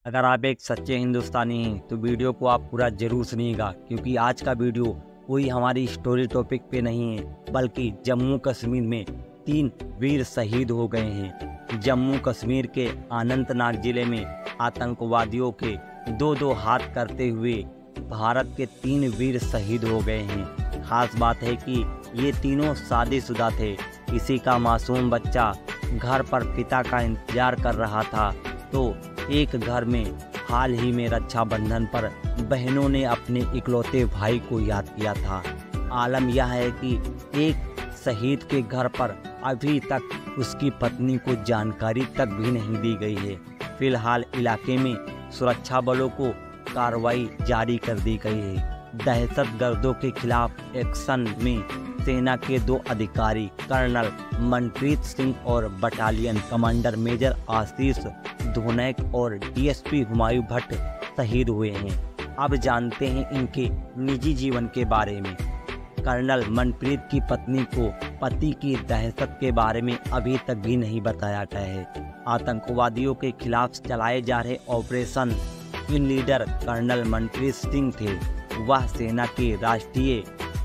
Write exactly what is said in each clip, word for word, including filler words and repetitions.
अगर आप एक सच्चे हिंदुस्तानी हैं तो वीडियो को आप पूरा जरूर सुनिएगा, क्योंकि आज का वीडियो कोई हमारी स्टोरी टॉपिक पे नहीं है, बल्कि जम्मू कश्मीर में तीन वीर शहीद हो गए हैं। जम्मू कश्मीर के अनंतनाग जिले में आतंकवादियों के दो दो हाथ करते हुए भारत के तीन वीर शहीद हो गए हैं। खास बात है कि ये तीनों शादीशुदा थे। किसी का मासूम बच्चा घर पर पिता का इंतजार कर रहा था तो एक घर में हाल ही में रक्षाबंधन पर बहनों ने अपने इकलौते भाई को याद किया था। आलम यह है कि एक शहीद के घर पर अभी तक उसकी पत्नी को जानकारी तक भी नहीं दी गई है। फिलहाल इलाके में सुरक्षा बलों को कार्रवाई जारी कर दी गई है। दहशतगर्दों के खिलाफ एक्शन में सेना के दो अधिकारी कर्नल मनप्रीत सिंह और battalion commander major Ashish Dhonak और डीएसपी हुमायूं भट्ट शहीद हुए हैं। अब जानते हैं इनके निजी जीवन के बारे में। कर्नल मनप्रीत की पत्नी को पति की दहशत के बारे में अभी तक भी नहीं बताया गया है। आतंकवादियों के खिलाफ चलाए जा रहे ऑपरेशन के लीडर कर्नल मनप्रीत सिंह थे। वह सेना के राष्ट्रीय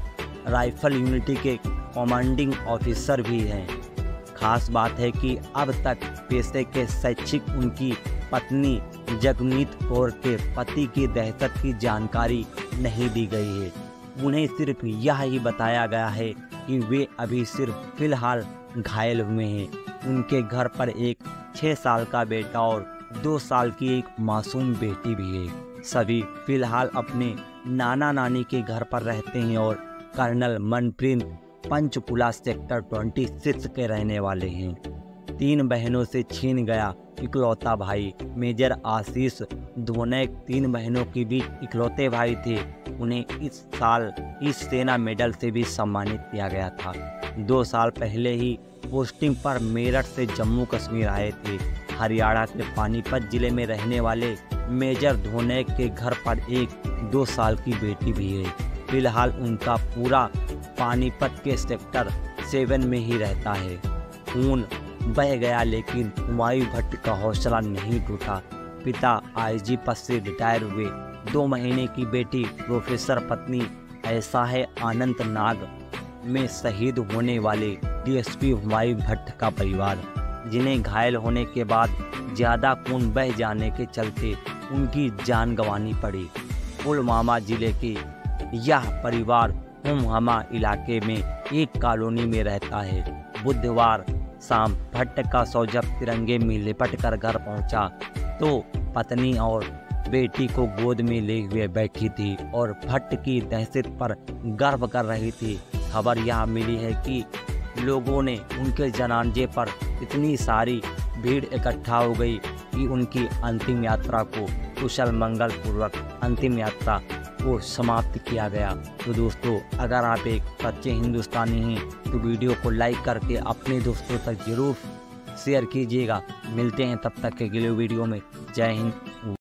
राइफल यूनिटी के कमांडिंग ऑफिसर भी हैं। खास बात है कि अब तक पेशे के शैक्षिक उनकी पत्नी जगमीत कौर के पति की दहशत की जानकारी नहीं दी गई है। उन्हें सिर्फ यह ही बताया गया है कि वे अभी सिर्फ फिलहाल घायल हुए हैं। उनके घर पर एक छः साल का बेटा और दो साल की एक मासूम बेटी भी है। सभी फिलहाल अपने नाना नानी के घर पर रहते हैं और कर्नल मनप्रीत पंचकुला सेक्टर छब्बीस के रहने वाले हैं। तीन बहनों से छीन गया इकलौता भाई मेजर आशीष धोनैक तीन बहनों के बीच इकलौते भाई थे। उन्हें इस साल इस सेना मेडल से भी सम्मानित किया गया था। दो साल पहले ही पोस्टिंग पर मेरठ से जम्मू कश्मीर आए थे। हरियाणा के पानीपत जिले में रहने वाले मेजर धोनैक के घर पर एक दो साल की बेटी भी है। फिलहाल उनका पूरा पानीपत के सेक्टर सेवन में ही रहता है। खून बह गया लेकिन हुमायूं भट्ट का हौसला नहीं टूटा। पिता आईजी पद से रिटायर हुए। दो महीने की बेटी प्रोफेसर पत्नी ऐसा है अनंतनाग में शहीद होने वाले डीएसपी हुमायूं भट्ट का परिवार, जिन्हें घायल होने के बाद ज़्यादा खून बह जाने के चलते उनकी जान गंवानी पड़ी। पुलवामा जिले के यह परिवार हुमहमा इलाके में एक कॉलोनी में रहता है। बुधवार शाम भट्ट का सौजब तिरंगे में लिपट कर घर पहुंचा तो पत्नी और बेटी को गोद में ले हुए बैठी थी और भट्ट की दहशत पर गर्व कर रही थी। खबर यह मिली है कि लोगों ने उनके जनाजे पर इतनी सारी भीड़ इकट्ठा हो गई कि उनकी अंतिम यात्रा को कुशल मंगल पूर्वक अंतिम यात्रा को समाप्त किया गया। तो दोस्तों, अगर आप एक सच्चे हिंदुस्तानी हैं तो वीडियो को लाइक करके अपने दोस्तों तक जरूर शेयर कीजिएगा। मिलते हैं तब तक के अगले वीडियो में। जय हिंद।